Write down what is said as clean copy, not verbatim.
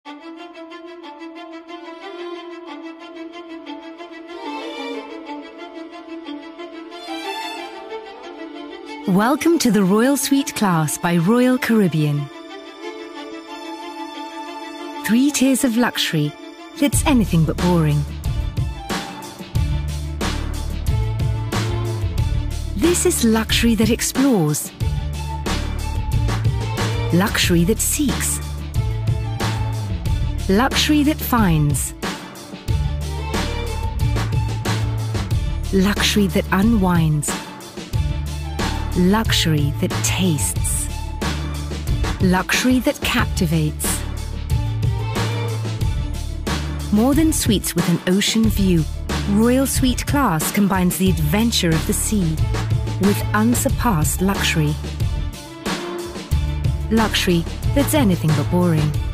Welcome to the Royal Suite class by Royal Caribbean. 3 tiers of luxury that's anything but boring. This is luxury that explores, luxury that seeks, luxury that finds, luxury that unwinds, luxury that tastes, luxury that captivates. More than suites with an ocean view, Royal Suite Class combines the adventure of the sea with unsurpassed luxury. Luxury that's anything but boring.